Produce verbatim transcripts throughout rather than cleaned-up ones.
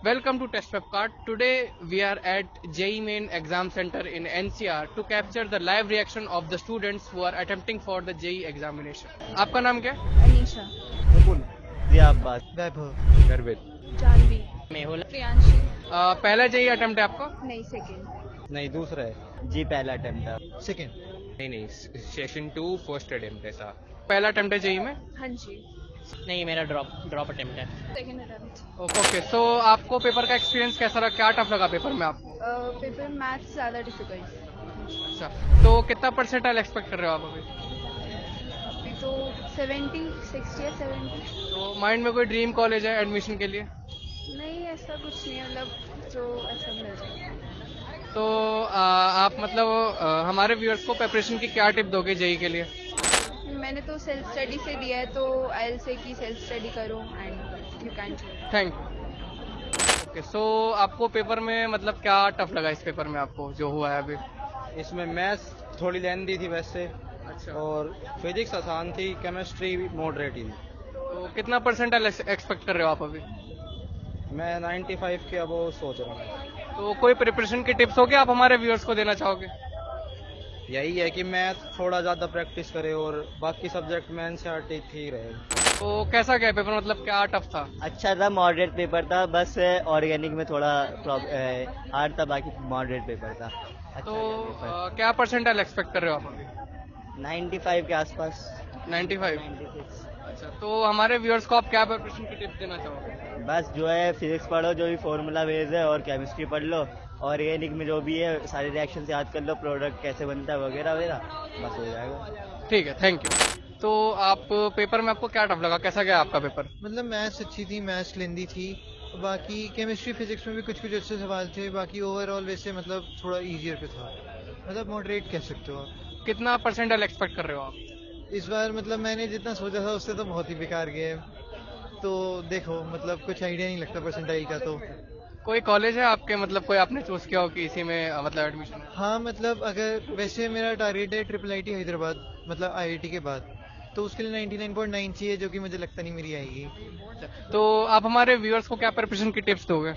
Welcome to Test Webcard. Today we are at J E E Main Exam Center in N C R to capture the live reaction of the students who are attempting for the J E E examination. आपका नाम क्या है? अनीशा, मुकुल, जिया अब्बास, वैभव, गर्वित, जानवी, मेहुल, प्रियांशी। आ, पहला J E E attempt है आपका? नहीं, second. नहीं दूसरा है जी, पहला अटेम्प्ट है। सेकेंड। नहीं नहीं सेशन टू फर्स्ट अटेम्प्ट है सा पहला अटेम्प्ट है J E E में? हाँ जी। नहीं, मेरा ड्रॉप ड्रॉप अटेम्प्ट है। Second attempt. ओके, सो आपको पेपर का एक्सपीरियंस कैसा रहा? क्या टफ लगा पेपर में आपको? पेपर मैथ्स ज़्यादा डिफिकल्ट। अच्छा, तो कितना परसेंटाइल एक्सपेक्ट कर रहे हो आप अभी? अभी तो सेवेंटी, सिक्सटी या सेवेंटी। तो माइंड में कोई ड्रीम कॉलेज है एडमिशन के लिए? नहीं, ऐसा कुछ नहीं, मतलब जो ऐसा मिल जाए। तो आ, आप मतलब आ, हमारे व्यूअर्स को प्रिपरेशन की क्या टिप दोगे J E E के लिए? मैंने तो सेल्फ स्टडी से दिया है, तो आई विल से कि सेल्फ स्टडी करो and you can. Thank you. Okay, so आपको पेपर में मतलब क्या टफ लगा इस पेपर में आपको जो हुआ है अभी? इसमें मैथ्स थोड़ी लेंथी थी वैसे, अच्छा, और फिजिक्स आसान थी, केमिस्ट्री मॉडरेट ही। तो कितना परसेंटाइल एक्सपेक्ट कर रहे हो आप अभी? मैं पचानवे के अब सोच रहा हूँ। तो कोई प्रिपरेशन की टिप्स हो क्या आप हमारे व्यूअर्स को देना चाहोगे? यही है कि मैथ थोड़ा ज़्यादा प्रैक्टिस करे और बाकी सब्जेक्ट में एनसीईआरटी ठीक रहे। तो कैसा गया पेपर, मतलब क्या टफ था? अच्छा था, मॉडरेट पेपर था, बस ऑर्गेनिक में थोड़ा हार्ड था, बाकी मॉडरेट पेपर था। अच्छा तो पेपर। आ, क्या परसेंटाइल एक्सपेक्ट कर रहे हो आप अभी? पचानवे के आसपास। पचानवे? छियानवे। अच्छा, तो हमारे व्यूअर्स को आप क्या प्रिपरेशन की टिप्स देना चाहोगे? बस जो है फिजिक्स पढ़ो, जो भी फॉर्मूला बेस है, और केमिस्ट्री पढ़ लो, ऑर्गेनिक में जो भी है सारे रिएक्शन से याद कर लो, प्रोडक्ट कैसे बनता है वगैरह वगैरह, बस हो जाएगा। ठीक है, थैंक यू। तो आप पेपर में आपको क्या टफ लगा, कैसा गया आपका पेपर? मतलब मैथ्स अच्छी थी, मैथ्स लेंदी थी, बाकी केमिस्ट्री फिजिक्स में भी कुछ कुछ अच्छे सवाल थे, बाकी ओवरऑल वैसे मतलब थोड़ा इजियर पे था, मतलब मॉडरेट कह सकते हो आप। कितना परसेंटाइल एक्सपेक्ट कर रहे हो आप? इस बार मतलब मैंने जितना सोचा था उससे तो बहुत ही बेकार गया है, तो देखो मतलब कुछ आइडिया नहीं लगता परसेंटाइल का। तो कोई कॉलेज है आपके, मतलब कोई आपने चूज किया हो कि इसी में अ, मतलब एडमिशन? हाँ, मतलब अगर वैसे मेरा टारगेट है ट्रिपल आई टी हैदराबाद, मतलब आई आई टी के बाद, तो उसके लिए नाइन्टी नाइन पॉइंट नाइन चाहिए, जो कि मुझे लगता नहीं मेरी आएगी। तो आप हमारे व्यूअर्स को क्या प्रिपरेशन की टिप्स दोगे?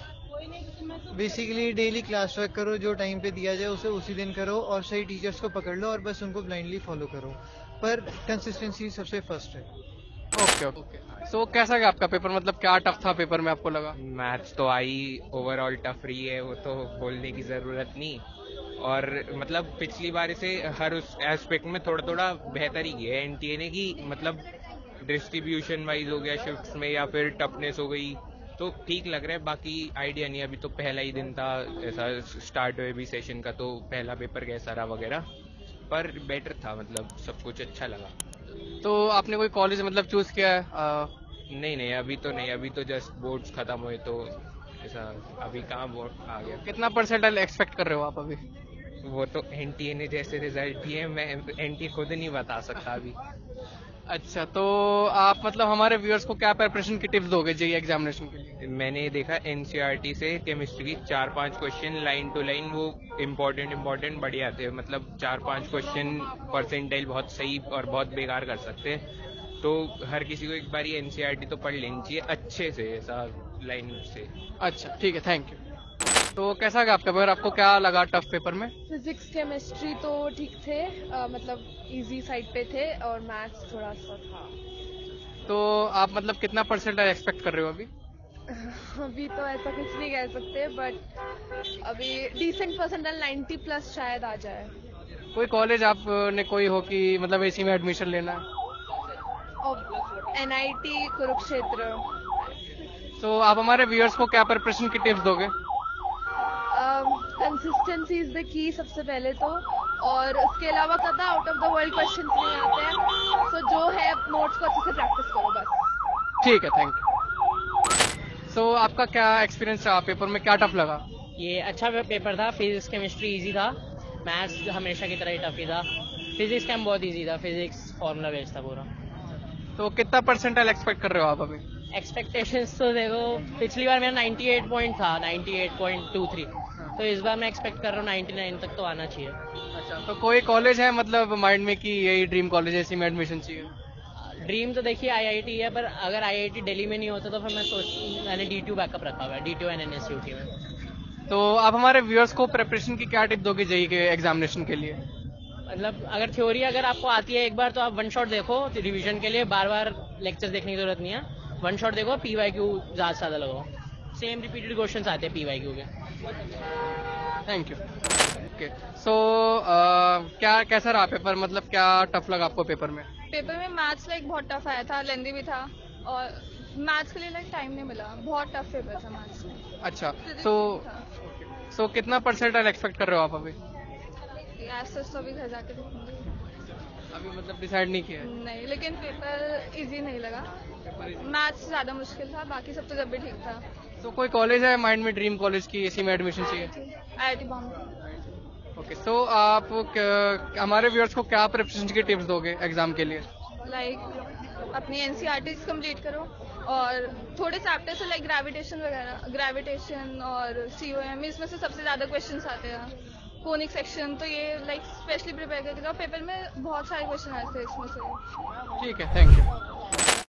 बेसिकली डेली क्लास वर्क करो, जो टाइम पे दिया जाए उसे उसी दिन करो, और सही टीचर्स को पकड़ लो और बस उनको ब्लाइंडली फॉलो करो, पर कंसिस्टेंसी सबसे फर्स्ट है। ओके ओके, सो कैसा गया आपका पेपर, मतलब क्या टफ था पेपर में आपको लगा? मैथ्स तो आई ओवरऑल टफ रही है, वो तो बोलने की ज़रूरत नहीं। और मतलब पिछली बार से हर उस एस्पेक्ट में थोड़ा थोड़ा बेहतर ही किया है एनटीए ने, की मतलब डिस्ट्रीब्यूशन वाइज हो गया शिफ्ट्स में, या फिर टफनेस हो गई, तो ठीक लग रहा है। बाकी आइडिया नहीं, अभी तो पहला ही दिन था ऐसा स्टार्ट हुए भी सेशन का, तो पहला पेपर कैसा रहा वगैरह, पर बेटर था, मतलब सब कुछ अच्छा लगा। तो आपने कोई कॉलेज मतलब चूज किया है? आ, नहीं नहीं अभी तो नहीं, अभी तो जस्ट बोर्ड्स खत्म हुए, तो ऐसा अभी कहाँ बोर्ड आ गया। कितना परसेंटाइल एक्सपेक्ट कर रहे हो आप अभी? वो तो एनटीए ने जैसे रिजल्ट दिए, मैं एनटीए खुद नहीं बता सकता अभी। अच्छा, तो आप मतलब हमारे व्यूअर्स को क्या प्रिपरेशन की टिप्स दोगे J E E एग्जामिनेशन के लिए? मैंने देखा एनसीईआरटी से केमिस्ट्री की चार पांच क्वेश्चन लाइन टू लाइन, वो इम्पोर्टेंट इम्पोर्टेंट बढ़िया आते, मतलब चार पांच क्वेश्चन परसेंटाइल बहुत सही और बहुत बेकार कर सकते हैं। तो हर किसी को एक बार ये एनसीईआरटी तो पढ़ लेनी चाहिए अच्छे से, ऐसा लाइन से। अच्छा, ठीक है, थैंक यू। तो कैसा गया आपका पेपर, आपको क्या लगा टफ पेपर में? फिजिक्स केमिस्ट्री तो ठीक थे, आ, मतलब इजी साइड पे थे, और मैथ्स थोड़ा सा था। तो आप मतलब कितना परसेंटाइल एक्सपेक्ट कर रहे हो अभी? अभी तो ऐसा कुछ नहीं कह सकते, बट अभी डिसेंट परसेंटाइल नाइन्टी प्लस शायद आ जाए। कोई कॉलेज आपने कोई हो कि मतलब इसी में एडमिशन लेना है? और एन आई टी कुरुक्षेत्र। तो आप हमारे व्यूअर्स को क्या प्रिपरेशन की टिप्स दोगे? कंसिस्टेंसी इज द की सबसे पहले तो, और उसके अलावा ज़्यादा out of the world questions नहीं आते हैं, तो जो है नोट्स को अच्छे से प्रैक्टिस करो बस। ठीक है, थैंक यू। सो आपका क्या एक्सपीरियंस रहा पेपर में, क्या टफ लगा? ये अच्छा पेपर था, फिजिक्स केमिस्ट्री इजी था, मैथ्स हमेशा की तरह ही टफ ही था। फिजिक्स कैम बहुत इजी था, फिजिक्स फॉर्मूला बेस्ड था पूरा। तो कितना परसेंटाइल एक्सपेक्ट कर रहे हो आप अभी? एक्सपेक्टेशंस तो देखो, पिछली बार मेरा अट्ठानवे पॉइंट था, अट्ठानवे पॉइंट दो तीन, तो इस बार मैं एक्सपेक्ट कर रहा हूँ निन्यानवे तक तो आना चाहिए। अच्छा, तो कोई कॉलेज है मतलब माइंड में कि यही ड्रीम कॉलेज है, इसी में एडमिशन चाहिए? ड्रीम तो देखिए आईआईटी है, पर अगर आईआईटी दिल्ली में नहीं होता तो फिर मैं सोच मैंने डीटीयू बैकअप रखा हुआ है, डीटीयू एंड एनएसयूटी में। तो आप हमारे व्यूअर्स को प्रिपरेशन की क्या टिप दोगे जेई के एग्जामिनेशन के लिए? मतलब अगर थ्योरी अगर आपको आती है एक बार तो आप वन शॉट देखो रिवीजन के लिए, बार बार लेक्चर्स देखने की जरूरत नहीं है, वन शॉट देखो, पीवाई क्यू ज्यादा से ज्यादा लगाओ, सेम रिपीटेड क्वेश्चंस आते हैं पीवाई क्यू के। Thank you. ओके, सो क्या कैसा रहा पेपर, मतलब क्या टफ लगा आपको पेपर में? पेपर में मैथ्स लाइक बहुत टफ आया था, लेंदी भी था, और मैथ्स के लिए लाइक टाइम नहीं मिला, बहुत टफ पेपर था मैथ्स में। अच्छा, तो सो कितना परसेंटाइल एक्सपेक्ट कर रहे हो आप अभी? ऐसा तो अभी घर जाके देखूंगी, अभी मतलब डिसाइड नहीं किया है? नहीं, लेकिन पेपर इजी नहीं लगा, मैथ्स ज्यादा मुश्किल था, बाकी सब तो जब भी ठीक था। तो कोई कॉलेज है माइंड में, ड्रीम कॉलेज की, इसी में एडमिशन चाहिए? I I T Bombay. Okay, so आप क- हमारे व्यूअर्स को क्या प्रिपरेशन की टिप्स दोगे एग्जाम के लिए? लाइक अपनी एनसीईआरटी कंप्लीट करो, और थोड़े चैप्टर्स लाइक ग्रेविटेशन वगैरह, ग्रेविटेशन और सीओएम, इसमें से सबसे ज्यादा क्वेश्चंस आते हैं, कोनिक सेक्शन, तो ये लाइक स्पेशली प्रिपेयर करके जाओ, पेपर में बहुत सारे क्वेश्चन आते हैं इसमें से। ठीक है, थैंक यू।